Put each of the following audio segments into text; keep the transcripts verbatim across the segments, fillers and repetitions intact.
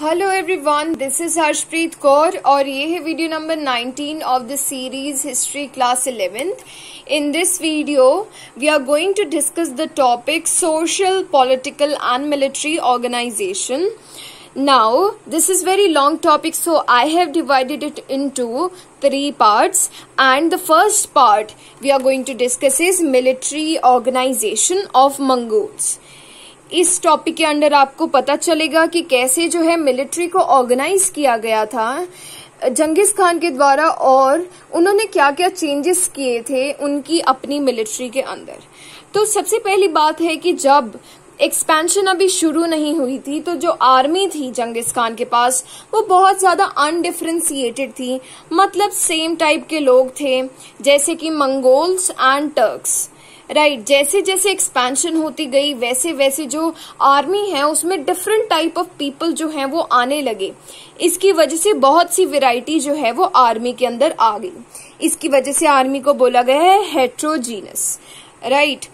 Hello everyone, this is Harshpreet Kaur और ये है video number nineteen of the series history class eleventh. In this video, we are going to discuss the topic social, political and military organization. Now, this is very long topic, so I have divided it into three parts. And the first part we are going to discuss is military organization of Mongols. इस topic के under आपको पता चलेगा कि कैसे जो है military को ऑर्गेनाइज किया गया था जंगिस खान के द्वारा और उन्होंने क्या क्या चेंजेस किए थे उनकी अपनी मिलिट्री के अंदर. तो सबसे पहली बात है कि जब एक्सपेंशन अभी शुरू नहीं हुई थी तो जो आर्मी थी जंगिस खान के पास वो बहुत ज्यादा अनडिफरेंशिएटेड थी. मतलब सेम टाइप के लोग थे जैसे कि Mongols and Turks. Right right. जैसे जैसे एक्सपेंशन होती गई वैसे वैसे जो आर्मी है उसमें डिफरेंट टाइप ऑफ पीपल जो हैं वो आने लगे. इसकी वजह से बहुत सी वैरायटी जो है वो आर्मी के अंदर आ गई. इसकी वजह से आर्मी को बोला गया है हेट्रोजीनस. राइट.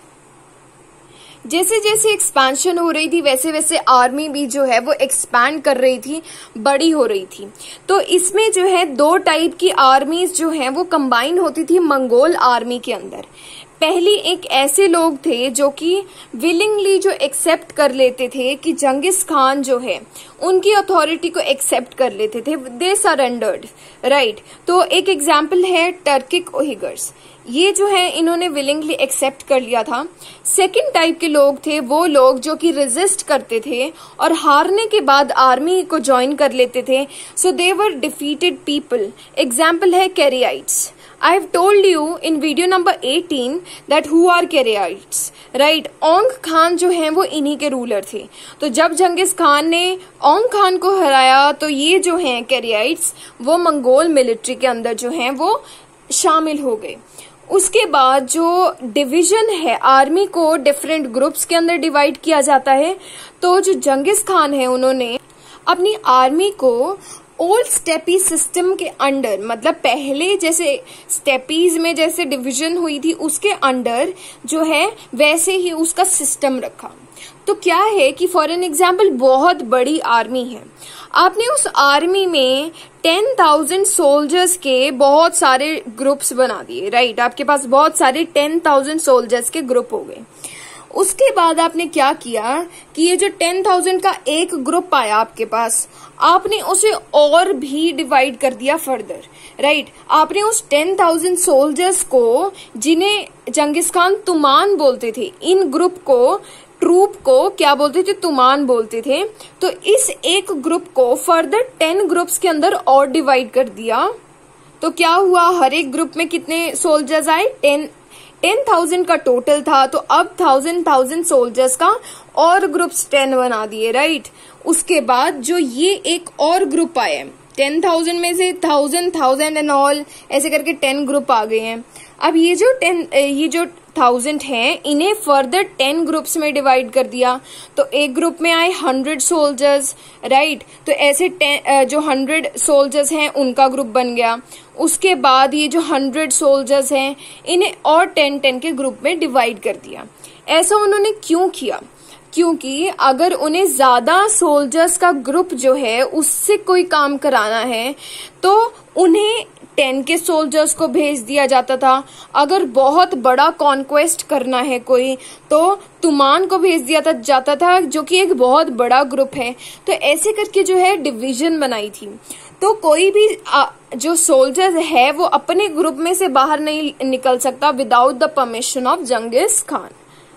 जैसे जैसे एक्सपेंशन हो रही थी वैसे वैसे आर्मी भी जो है वो एक्सपैंड कर रही थी, बड़ी हो रही थी. तो इसमें जो है दो टाइप की आर्मीज जो है वो कंबाइन होती थी मंगोल आर्मी के अंदर. पहली एक ऐसे लोग थे जो कि विलिंगली जो एक्सेप्ट कर लेते थे कि जंगिस खान जो है उनकी अथॉरिटी को एक्सेप्ट कर लेते थे. They surrendered. राइट. तो एक एग्जाम्पल है टर्किक ओहिगर्स. ये जो है इन्होंने विलिंगली एक्सेप्ट कर लिया था. सेकंड टाइप के लोग थे वो लोग जो कि रेजिस्ट करते थे और हारने के बाद आर्मी को ज्वाइन कर लेते थे. So they were defeated people. Example है Keraits. I have told you in video number eighteen that who are Karaites, right? औंग Khan जो हैं वो इन्हीं के रूलर थे. तो जब जंगिस खान ने औंग खान को हराया तो ये जो हैं कैरियाइट्स वो मंगोल मिलिट्री के अंदर जो हैं वो शामिल हो गए. उसके बाद जो डिवीजन है आर्मी को डिफरेंट ग्रुप्स के अंदर डिवाइड किया जाता है. तो जो जंगिस खान है उन्होंने अपनी आर्मी को ओल्ड स्टेपी सिस्टम के अंडर, मतलब पहले जैसे स्टेपीज में जैसे डिवीजन हुई थी उसके अंडर जो है वैसे ही उसका सिस्टम रखा. तो क्या है कि फॉर एन एग्जाम्पल बहुत बड़ी आर्मी है, आपने उस आर्मी में टेन थाउजेंड सोल्जर्स के बहुत सारे ग्रुप्स बना दिए. राइट. आपके पास बहुत सारे टेन थाउजेंड सोल्जर्स के ग्रुप हो गए. उसके बाद आपने क्या किया कि ये जो टेन थाउजेंड का एक ग्रुप आया आपके पास, आपने उसे और भी डिवाइड कर दिया फर्दर. राइट. आपने उस टेन थाउजेंड सोल्जर्स को जिन्हें जंगिस खान तुमान बोलते थे, इन ग्रुप को ट्रूप को क्या बोलते थे, तुमान बोलते थे. तो इस एक ग्रुप को फर्दर टेन ग्रुप्स के अंदर और डिवाइड कर दिया. तो क्या हुआ, हर एक ग्रुप में कितने सोल्जर्स आए, टेन टेन थाउजेंड का टोटल था. तो अब थाउजेंड थाउजेंड सोल्जर्स का और ग्रुप्स टेन बना दिए. राइट. उसके बाद जो ये एक और ग्रुप आए टेन थाउजेंड में से थाउजेंड थाउजेंड एंड ऑल ऐसे करके टेन ग्रुप आ गए हैं. अब ये जो टेन ये जो थाउजेंड है इन्हें फर्दर टेन ग्रुप्स में डिवाइड कर दिया. तो एक ग्रुप में आए हंड्रेड सोल्जर्स. राइट. तो ऐसे जो हंड्रेड सोल्जर्स हैं उनका ग्रुप बन गया. उसके बाद ये जो हंड्रेड सोल्जर्स हैं इन्हें और टेन टेन के ग्रुप में डिवाइड कर दिया. ऐसा उन्होंने क्यों किया, क्योंकि अगर उन्हें ज्यादा सोल्जर्स का ग्रुप जो है उससे कोई काम कराना है तो उन्हें टेन के सोल्जर्स को भेज दिया जाता था. अगर बहुत बड़ा कॉन्क्वेस्ट करना है कोई तो तुमान को भेज दिया था, जाता था जो कि एक बहुत बड़ा ग्रुप है. तो ऐसे करके जो है डिवीजन बनाई थी. तो कोई भी आ, जो सोल्जर है वो अपने ग्रुप में से बाहर नहीं निकल सकता without the permission of Genghis Khan.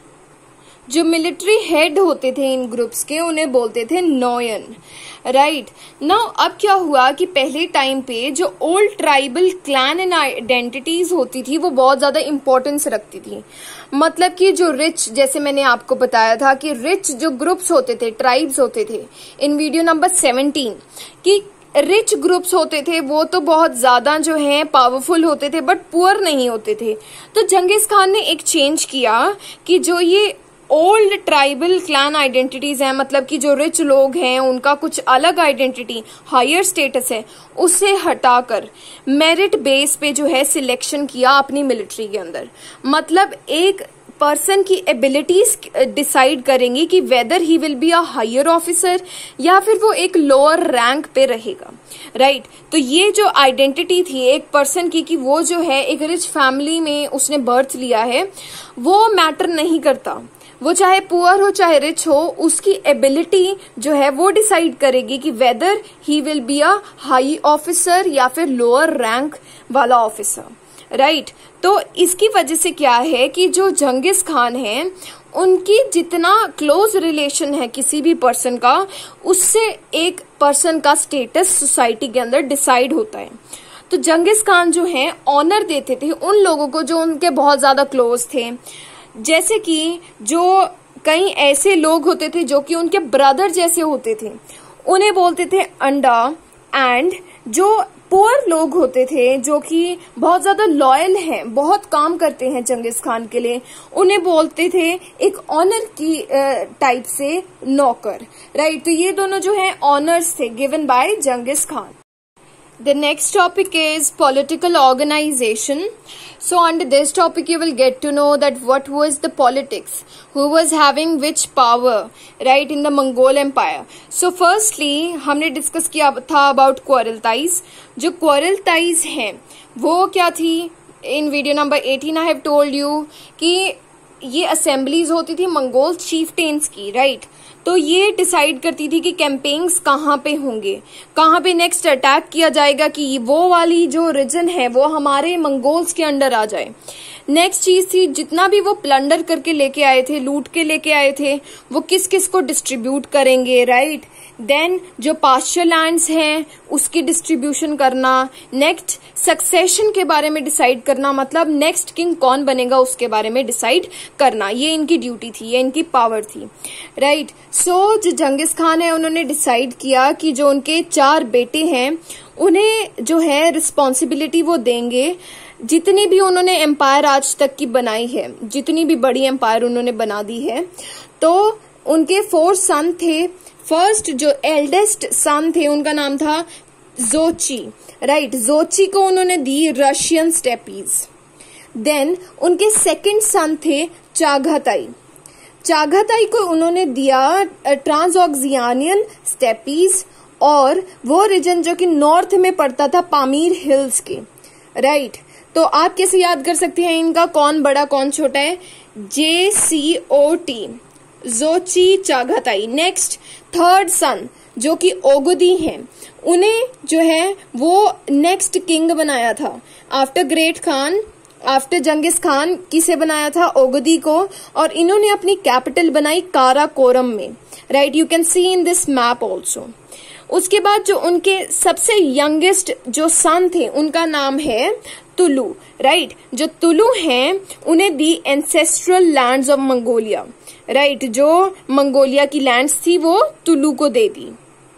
जो मिलिट्री हेड होते थे इन ग्रुप्स के उन्हें बोलते थे नोयन. राइट. नाउ अब क्या हुआ कि पहले टाइम पे जो old tribal clan and identities होती थी वो बहुत ज्यादा इंपॉर्टेंस रखती थी. मतलब कि जो रिच, जैसे मैंने आपको बताया था कि रिच जो ग्रुप्स होते थे, ट्राइब्स होते थे इन वीडियो नंबर सेवनटीन, कि रिच ग्रुप्स होते थे वो तो बहुत ज्यादा जो है पावरफुल होते थे बट पुअर नहीं होते थे. तो जंगिस खान ने एक चेंज किया कि जो ये ओल्ड ट्राइबल क्लैन आइडेंटिटीज हैं, मतलब कि जो रिच लोग हैं उनका कुछ अलग आइडेंटिटी, हायर स्टेटस है, उसे हटाकर मेरिट बेस पे जो है सिलेक्शन किया अपनी मिलिट्री के अंदर. मतलब एक पर्सन की एबिलिटीज डिसाइड करेंगी कि whether he will be a higher officer या फिर वो एक लोअर रैंक पे रहेगा, राइट right? तो ये जो आइडेंटिटी थी एक पर्सन की कि वो जो है एक रिच फैमिली में उसने बर्थ लिया है, वो मैटर नहीं करता। वो चाहे पुअर हो चाहे रिच हो, उसकी एबिलिटी जो है वो डिसाइड करेगी कि whether he will be a high officer या फिर लोअर रैंक वाला ऑफिसर, राइट right? तो इसकी वजह से क्या है कि जो जंगिस खान है उनकी जितना क्लोज रिलेशन है किसी भी पर्सन का, उससे एक पर्सन का स्टेटस सोसाइटी के अंदर डिसाइड होता है। तो जंगिस खान जो है ऑनर देते थे उन लोगों को जो उनके बहुत ज्यादा क्लोज थे, जैसे कि जो कई ऐसे लोग होते थे जो कि उनके ब्रदर जैसे होते थे, उन्हें बोलते थे अंडा। एंड जो पुअर लोग होते थे जो कि बहुत ज्यादा लॉयल हैं, बहुत काम करते हैं जंगिस खान के लिए, उन्हें बोलते थे एक ऑनर की टाइप से नौकर, राइट। तो ये दोनों जो है ऑनर्स थे given by Genghis Khan. The next topic is political organization. So under this topic you will get to know that what was the politics, who was having which power, right, in the Mongol Empire. So firstly हमने discuss किया था about Kurultais. जो Kurultais हैं वो क्या थी, in video number eighteen I have told you कि ये असेंबलीज होती थी मंगोल चीफटेन्स की, राइट। तो ये डिसाइड करती थी कि कैंपेन्स कहाँ पे होंगे, कहाँ पे नेक्स्ट अटैक किया जाएगा कि वो वाली जो रीजन है वो हमारे मंगोल्स के अंडर आ जाए। नेक्स्ट चीज थी जितना भी वो प्लंडर करके लेके आए थे, लूट के लेके आए थे, वो किस किस को डिस्ट्रीब्यूट करेंगे, राइट। देन जो पास्चर लैंड्स हैं उसकी डिस्ट्रीब्यूशन करना। नेक्स्ट सक्सेशन के बारे में डिसाइड करना, मतलब नेक्स्ट किंग कौन बनेगा उसके बारे में डिसाइड करना, ये इनकी ड्यूटी थी, ये इनकी पावर थी, राइट। सो जो जंगिस खान है उन्होंने डिसाइड किया कि जो उनके चार बेटे हैं उन्हें जो है रिस्पॉन्सिबिलिटी वो देंगे, जितनी भी उन्होंने एम्पायर आज तक की बनाई है, जितनी भी बड़ी एम्पायर उन्होंने बना दी है। तो उनके फोर सन थे। फर्स्ट जो एल्डेस्ट सन थे उनका नाम था जोची, राइट। जोची को उन्होंने दी रशियन स्टेपीज। देन उनके सेकंड सन थे चागाताई। चागाताई को उन्होंने दिया ट्रांसऑक्सियानियन स्टेपीज, और वो रीजन जो कि नॉर्थ में पड़ता था पामीर हिल्स के, राइट। तो आप कैसे याद कर सकते हैं इनका कौन बड़ा कौन छोटा है, J C O T, Jochi Chagatai. Next third son जो कि ओगुदी हैं, उन्हें जो है वो नेक्स्ट किंग बनाया था after great Khan, after Genghis Khan. किसे बनाया था, ओगुदी को, और इन्होंने अपनी कैपिटल बनाई काराकोरम में, right. You can see in this map also. उसके बाद जो उनके सबसे यंगेस्ट जो सन थे उनका नाम है तुलु, राइट। जो तुलु हैं उन्हें दी ancestral lands of Mongolia, right. जो मंगोलिया की लैंड्स थी वो तुलु को दे दी।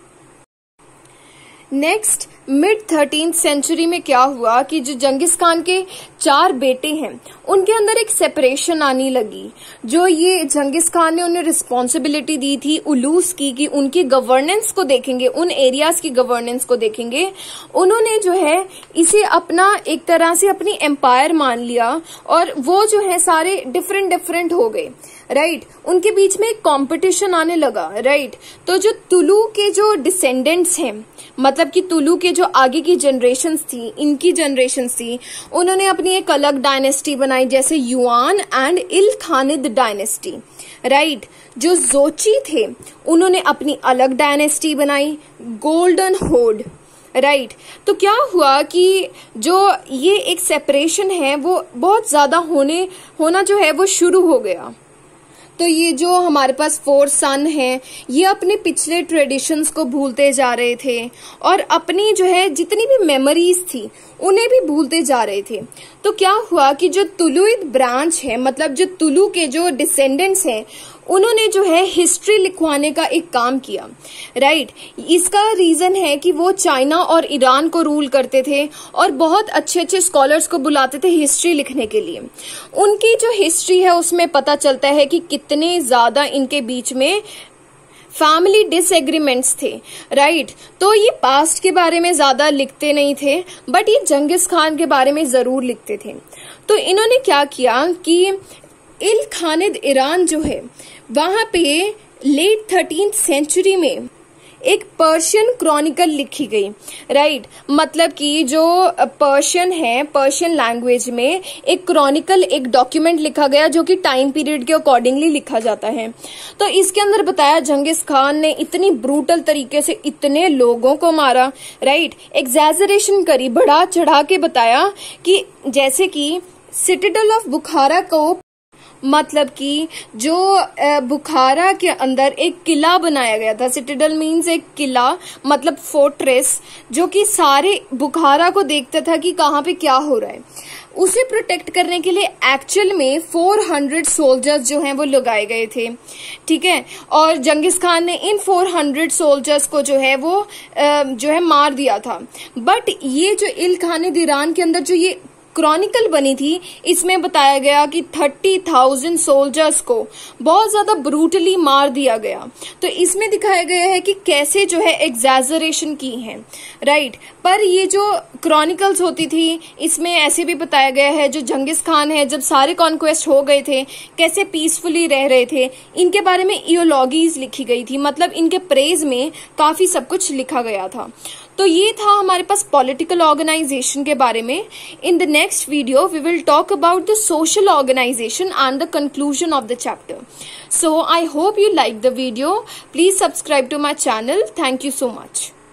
नेक्स्ट मिड थर्टीन्थ सेंचुरी में क्या हुआ कि जो जंगिस खान के चार बेटे हैं उनके अंदर एक सेपरेशन आने लगी। जो ये जंगिस खान ने उन्हें रिस्पॉन्सिबिलिटी दी थी उलूस की कि उनकी गवर्नेंस को देखेंगे, उन एरियाज की गवर्नेंस को देखेंगे, उन्होंने जो है इसे अपना एक तरह से अपनी एम्पायर मान लिया, और वो जो है सारे डिफरेंट डिफरेंट हो गए, राइट। उनके बीच में एक कॉम्पिटिशन आने लगा, राइट। तो जो तुलु के जो डिसेंडेंट्स हैं, मतलब कि तुलु के जो आगे की जनरेशन्स थी, इनकी जनरेशन्स थी, उन्होंने अपनी एक अलग डायनेस्टी बनाई, जैसे Yuan and Ilkhanid dynasty, right. जो जोची थे उन्होंने अपनी अलग डायनेस्टी बनाई, गोल्डन होड, राइट right. तो क्या हुआ कि जो ये एक सेपरेशन है वो बहुत ज्यादा होने होना जो है वो शुरू हो गया। तो ये जो हमारे पास फोर सन हैं ये अपने पिछले ट्रेडिशंस को भूलते जा रहे थे, और अपनी जो है जितनी भी मेमोरीज थी उन्हें भी भूलते जा रहे थे। तो क्या हुआ कि जो तुलुइद ब्रांच है, मतलब जो तुलु के जो डिसेंडेंट्स हैं, उन्होंने जो है हिस्ट्री लिखवाने का एक काम किया, राइट। इसका रीजन है कि वो चाइना और ईरान को रूल करते थे और बहुत अच्छे अच्छे स्कॉलर्स को बुलाते थे हिस्ट्री लिखने के लिए। उनकी जो हिस्ट्री है उसमें पता चलता है कि कितने ज्यादा इनके बीच में फैमिली डिसएग्रीमेंट्स थे, राइट। तो ये पास्ट के बारे में ज्यादा लिखते नहीं थे, बट ये जंगिस खान के बारे में जरूर लिखते थे। तो इन्होंने क्या किया कि इल खानिद ईरान जो है वहां पे लेट थर्टींथ सेंचुरी में एक पर्शियन क्रॉनिकल लिखी गई, राइट। मतलब कि जो पर्शियन है, पर्शियन लैंग्वेज में एक क्रॉनिकल, एक डॉक्यूमेंट लिखा गया जो कि टाइम पीरियड के अकॉर्डिंगली लिखा जाता है। तो इसके अंदर बताया जंगिस खान ने इतनी ब्रूटल तरीके से इतने लोगों को मारा, राइट। एग्जैजरेशन करी, बढ़ा चढ़ा के बताया कि जैसे कि सिटाडेल ऑफ बुखारा को, मतलब कि जो बुखारा के अंदर एक किला बनाया गया था। सिटाडेल मीन्स एक किला, मतलब फोर्ट्रेस, जो कि सारे बुखारा को देखता था कि कहाँ पे क्या हो रहा है। उसे प्रोटेक्ट करने के लिए एक्चुअल में चार सौ सोल्जर्स जो हैं वो लगाए गए थे, ठीक है। और जंगिस खान ने इन चार सौ सोल्जर्स को जो है वो जो है मार दिया था। बट ये जो इल खानिद ईरान के अंदर जो ये क्रॉनिकल बनी थी, इसमें बताया गया कि थर्टी थाउजेंड सोल्जर्स को बहुत ज्यादा ब्रूटली मार दिया गया। तो इसमें दिखाया गया है कि कैसे जो है एग्जैजरेशन की है, राइट। पर ये जो क्रॉनिकल्स होती थी, इसमें ऐसे भी बताया गया है जो जंगिस खान है जब सारे कॉन्क्वेस्ट हो गए थे कैसे पीसफुली रह रहे थे। इनके बारे में इयोलॉगीज लिखी गई थी, मतलब इनके प्रेज में काफी सब कुछ लिखा गया था। तो ये था हमारे पास पॉलिटिकल ऑर्गेनाइजेशन के बारे में। In the next video we will talk about the social organization and the conclusion of the chapter. So I hope you liked the video. Please subscribe to my channel. Thank you so much.